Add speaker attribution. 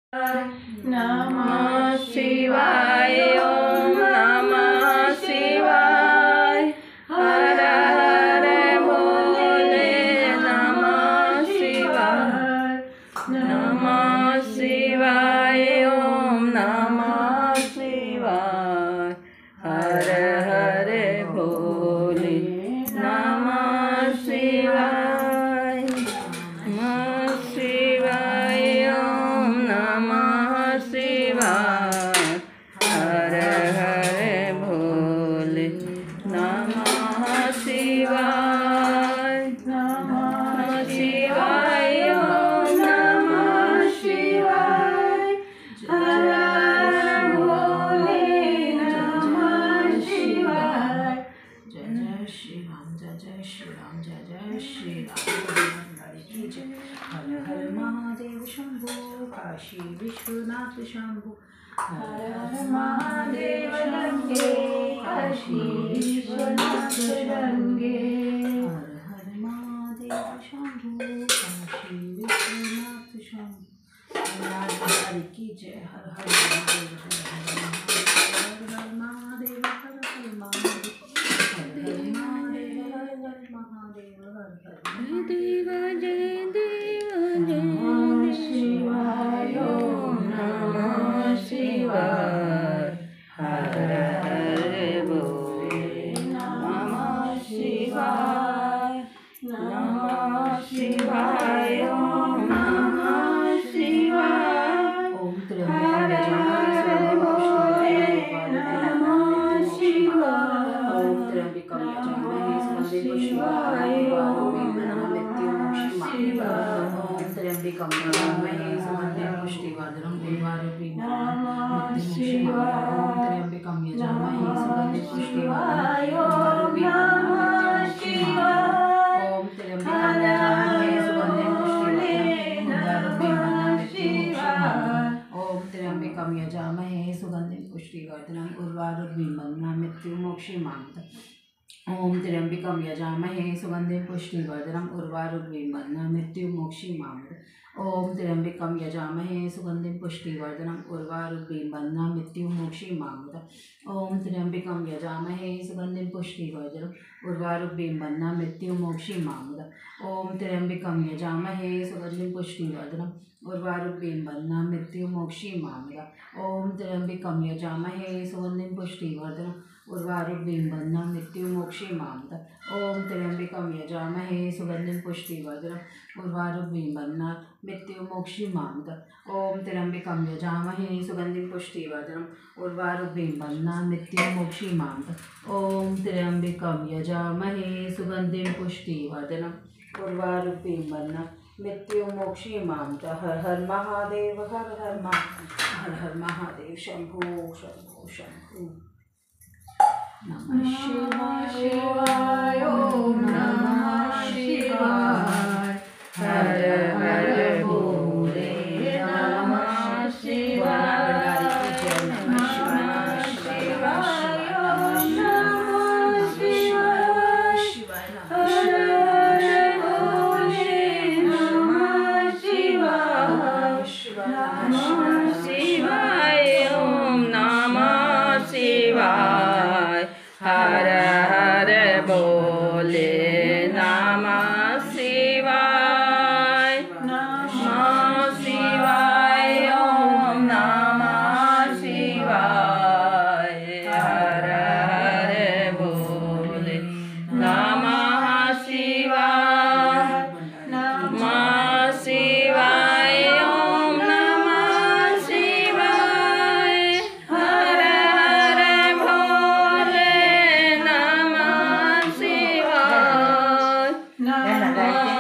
Speaker 1: नमः शिवाय ओम नमः शिवाय हर हर भोले नमः शिवाय नमः शिवाय ओम नमः शिवाय हर हर भोले नमः शिवाय नमः शिवाय ओम नमः शिवाय हर हर भोले नमः शिवाय नमः शिवाय ओम नमः शिवाय हर हर भोले नमः शिवाय।
Speaker 2: जय जय श्री राम, जय जय श्री राम, जय जय श्री राम। की जय। हर हर महादेव शंभो, काशी विश्वनाथ शंभो।
Speaker 1: हर हर महादेव शंभो, काशी विश्वनाथ शंभो।
Speaker 2: हर हर महादेव शंभो, काशी विश्वनाथ शंभो। हर की जय। हर हर महादेव, हर हर महादेव, हर हर महादेव, हर हर महादेव, हर हर महादेव, हर हर
Speaker 1: देव जय देव जय शिवाय ओम नमः शिवाय हर हर भोले नमः शिवाय नमः शिवाय ओम नमः शिवाय
Speaker 2: ओम
Speaker 1: हर हर भोले नमः शिवाय
Speaker 2: ओम त्र्यंबकं यजामहे सुगन्धिं पुष्टिवर्धनम् उर्वारुकमिव बन्धनान् मृत्युमोक्षमामृतम्। ओम त्र्यंबकं यजामहे सुगन्धिं पुष्टिवर्धनम् ओम त्र्यंबकं यजामहे सुगन्धिं पुष्टिवर्धनम् ओम त्र्यंबकं यजामहे सुगन्धिं पुष्टिवर्धनम् उर्वारुकमिव मृत्युमोक्षमामृतम्। ओम त्र्यंबकं यजामहे सुगन्धिं पुष्टिवर्धनम् उर्वारुकमिव मृत्युमोक्षमामृतम्। ओम त्र्यंबकं यजामहे सुगन्धिं पुष्टिवर्धनम् उर्वारुकमिव मृत्युमोक्षमामृतम्। ओम त्र्यंबकं यजामहे सुगन्धिं पुष्टिवर्धनम् उर्वारुकमिव मृत्युमोक्षमामृतम्। ओम त्र्यंबकं यजामहे सुगन्धिं पुष्टिवर्धनम् उर्वारुकमिव मृत्युमोक्षमामृतम्। ओम त्र्यंबकं यजामहे सुगन्धिं पुष्टिवर्धनम् उर्वारुकमिव मृत्युमोक्षमामृतम्। ओम त्र्यंबकं यजामहे सुगन्धिं पुष्टिवर्धनम् उर्वारुकमिव मृत्युमोक्षमामृतम्। ओम त्र्यंबकं यजामहे सुगन्धिं पुष्टिवर्धनम् उर्वारुकमिव मृत्युमोक्षमामृतम्। ओम त्र्यंबकं यजामहे सुगन्धिं पुष्टिवर्धनम् उर्वारुकमिव मृत्युमोक्षमामृतम्। हर हर महादेव, हर हर महादेव, हर हर महादेव शंभो शंभो शंभो। नमः शिवाय ओम नमः शिवाय
Speaker 1: हर हर भोले नमः शिवाय नमः शिवाय ओम नमः शिवाय हर हर भोले नमः शिवाय नमः शिवाय ओम नमः शिवाय हर हर भोले नमः शिवाय नमः शिवाय ओम नमः शिवाय हर हर भोले नमः शिवाय नमः शिवाय ओम नमः शिवाय हर हर भोले नमः शिवाय नमः